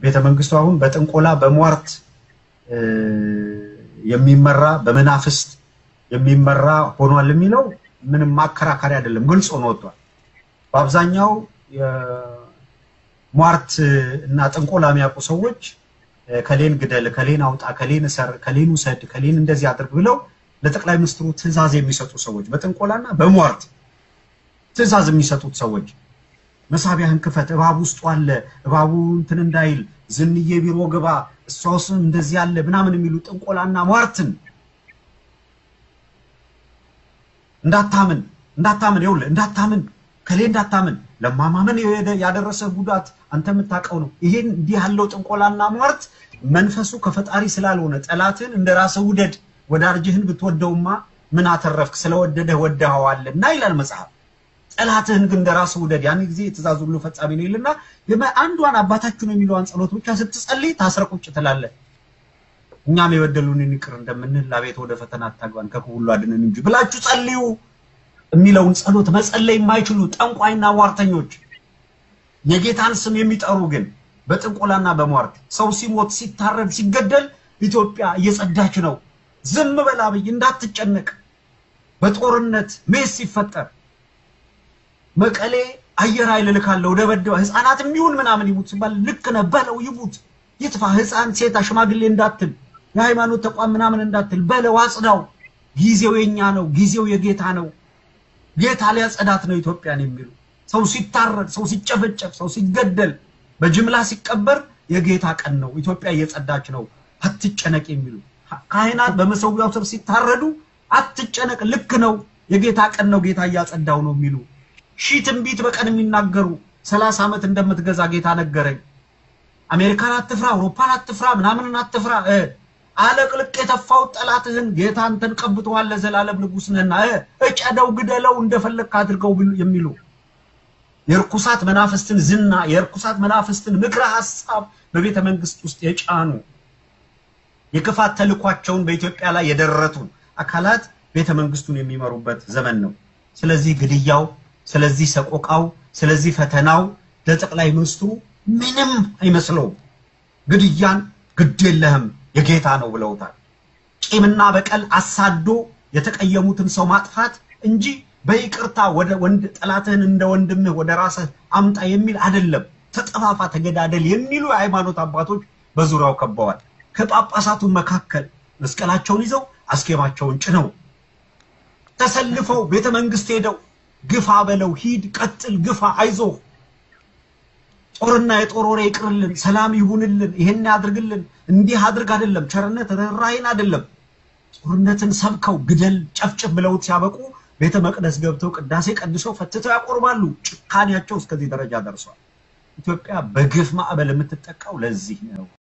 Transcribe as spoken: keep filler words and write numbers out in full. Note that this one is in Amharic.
ቤተ መንግስቱ አሁን በጥንቆላ በሟርት የሚመራ በመናፍስት የሚመራ ሆኗል የሚለው ምንም ማከራከሪ አይደለም ግልጽ ሆኖ ወጥቷል በአብዛኛው ሟርት እና ጥንቆላ የሚያውቁ ሰዎች ከሌን ግደል ከሌን አውጣ ከሌን ሰር ከሌን ውሰድ ከሌን እንደዚህ አድርግ ብለው ለጠቅላይ ሚኒስትሩ ትዕዛዝ የሚሰጡ ሰዎች በጥንቆላና በሟርት ትዕዛዝ የሚሰጡት ሰዎች መሳቢያህን ክፈት እባቡ ውስጥ አለ እባቡ እንትን እንዳይል ዝንዬ ቢሮ ግባ እሷውስ እንደዚህ ያለ ምናምን የሚሉ ጥንቆላና ሟርትን እንዳታምን እንዳታምን ይውል እንዳታምን ከሌ እንዳታምን ለማማመን ያደረሰ ጉዳት አንተ የምታቀው ነው ይሄን እንዲህ ያለው ጥንቆላና ሟርት መንፈሱ ከፈጣሪ ስላልሆነ ጠላትን እንደራስ ውደድ ወዳርጅህን ብትወደውማ ምን አተረፍክ ስለወደደህ ወደሃዋልና ይላል መጽሐፍ ጠላትህን ግን እንደራስ ውደድ ያን ጊዜ ትእዛዙ ሁሉ ፈጻሚ ነው ይልና አንዷን አባታችሁ ነው የሚለውን ጸሎት ብቻ ስትጸልይ ታስረቁጭ ትላለህ እኛም የወደሉንን ይቅር እንደምንል አቤት ወደ ፈተና አታግባን ከሁሉ አድነን እንጂ ብላችሁ ጸልዩ የሚለውን ጸሎት መጸለይ የማይችሉ ጠንቋይና ሟርተኞች የጌታን ስም የሚጠሩ ግን በጥንቆላና በሟርት ሰው ሲሞት ሲታረድ ሲገደል ኢትዮጵያ እየጸዳች ነው ዝም በል አብይ እንዳትጨነቅ በጦርነት ሜስ ይፈጠር መቀሌ አየር ኃይል ልካለው ደበደው ህፃናት የሚሆን ምናምን ይሙት ሲባል ልክ ነው በለው ይሙት ይጥፋ ህፃን ሴት አሽማግሌ እንዳትል የሃይማኖት ተቋም ምናምን እንዳትል በለው አጽዳው ጊዜው የኛ ነው ጊዜው የጌታ ነው ጌታ ሊያጸዳት ነው ኢትዮጵያን የሚሉ ሰው ሲታረድ ሰው ሲጨፈጨፍ ሰው ሲገደል በጅምላ ሲቀበር የጌታ ቀን ነው ኢትዮጵያ እየጸዳች ነው አትጨነቅ የሚሉ ካህናት በመሰዊያው ስር ሲታረዱ አትጨነቅ ልክ ነው የጌታ ቀን ነው ጌታ እያጸዳው ነው የሚሉ ሺ ትንቢት በቀን የሚናገሩ ሰላሳ አመት እንደምትገዛ ጌታ ነገረኝ አሜሪካን አትፍራ አውሮፓን አትፍራ ምናምን አትፍራ አለቅልቅ የተፋው ጠላትህን ጌታ አንተን ቀብቷል ለዘላለም ንጉስ ነህና እጨደው ግደለው እንደፈለክ አድርገው የሚሉ የርኩሳት መናፍስትን ዝና የርኩሳት መናፍስትን ምክረ ሐሳብ በቤተ መንግስት ውስጥ የጫኑ የክፋት ተልኳቸውን በኢትዮጵያ ላይ የደረቱ አካላት ቤተ መንግስቱን የሚመሩበት ዘመን ነው ስለዚህ ግድያው ስለዚህ ሰቆቃው ስለዚህ ፈተናው ለጠቅላይ ሚኒስትሩ ምንም አይመስለው ግድያን ግድየለህም የጌታ ነው ብለውታል ቂምና በቀል አሳዶ የተቀየሙትን ሰው ማጥፋት እንጂ በይቅርታ ወደ ወንድ ጠላትህን እንደ ወንድምህ ወደ ራስህ አምጣ የሚል አይደለም ተጠፋፋ ተገዳደል የሚሉ ሃይማኖት አባቶች በዙሪያው ከበዋል ከጳጳሳቱ መካከል መስቀላቸውን ይዘው አስኬማቸውን ጭነው ተሰልፈው ቤተ መንግስት ሄደው ግፋ በለው ሂድ ቀጥል ግፋ አይዞ ጦርና የጦር ወሬ ይቅርልን ሰላም ይሁንልን ይሄን ያድርግልን እንዲህ አድርግ አይደለም ቸርነት ራራይን አይደለም ጦርነትን ሰብከው ግደል ጨፍጭፍ ብለው ሲያበቁ ቤተ መቅደስ ገብተው ቅዳሴ ቀድሰው ፈትተው ያቆርባሉ ጭካኔያቸው እስከዚህ ደረጃ ደርሷል ኢትዮጵያ በግፍ ማዕበል የምትጠቃው ለዚህ ነው